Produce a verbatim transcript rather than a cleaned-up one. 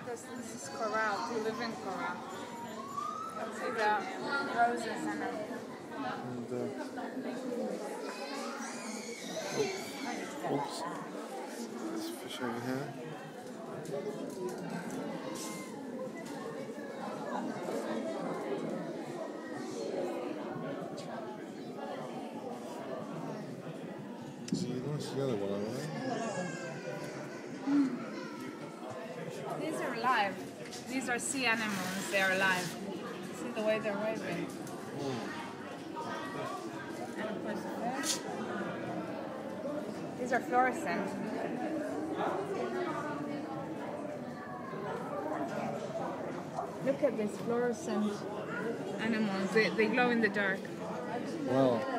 This, this is coral, to live in coral. See the roses and them. And, uh, oh, oops. There's fish over here. See a nice yellow one over there. These are alive. These are sea anemones. They are alive. See the way they're waving. And of course, there. These are fluorescent. Look at these fluorescent anemones. They, they glow in the dark. Wow.